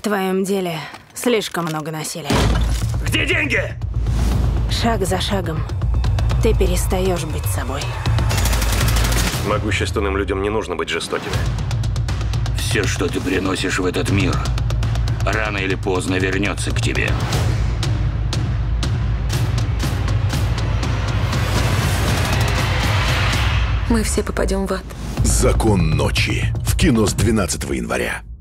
твоем деле слишком много насилия. Где деньги? Шаг за шагом ты перестаешь быть собой. Могущественным людям не нужно быть жестокими. Все, что ты приносишь в этот мир, рано или поздно вернется к тебе. Мы все попадем в ад. «Закон ночи» в кино с 12 января.